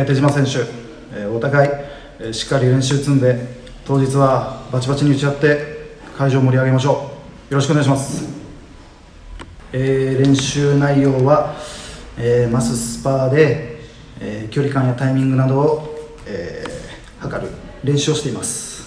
手島選手、お互い、しっかり練習積んで当日はバチバチに打ち合って会場を盛り上げましょう。よろしくお願いします。練習内容は、マススパーで、距離感やタイミングなどを、測る練習をしています。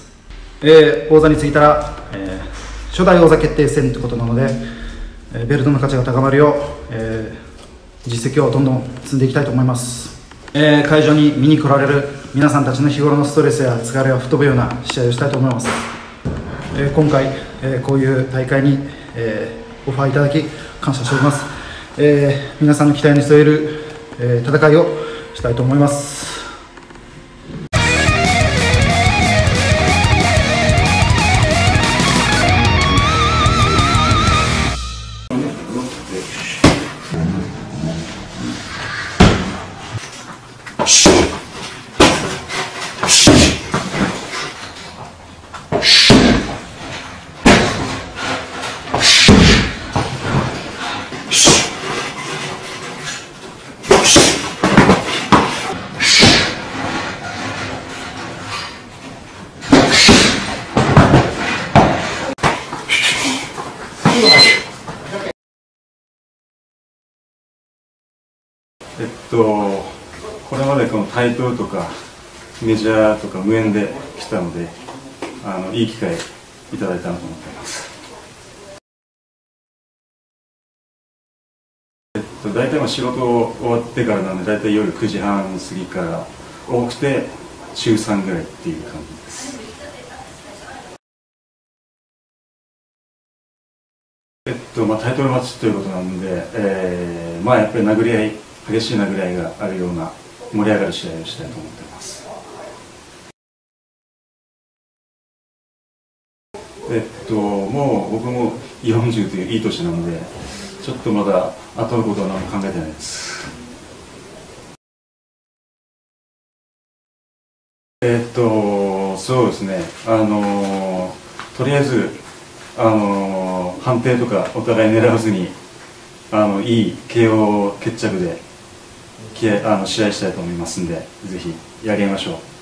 王座についたら、初代王座決定戦ということなので、ベルトの価値が高まるよう、実績をどんどん積んでいきたいと思います。会場に見に来られる皆さんたちの日頃のストレスや疲れが吹っ飛ぶような試合をしたいと思います。今回、こういう大会に、オファーいただき感謝しております。皆さんの期待に添える、戦いをしたいと思います。 これまでこのタイトルとかメジャーとか無縁で来たので、いい機会いただいたなと思っています。大体仕事終わってからなんで、大体夜9時半過ぎから多くて週3ぐらいっていう感じです。タイトルマッチということなんで、やっぱり殴り合い、激しい殴り合いがあるような盛り上がる試合をしたいと思っています。もう僕も40といういい年なので、ちょっとまだ後のことは何も考えてないです。そうですね、とりあえず判定とかお互い狙わずにいい KO 決着で試合したいと思いますんで、ぜひやりましょう。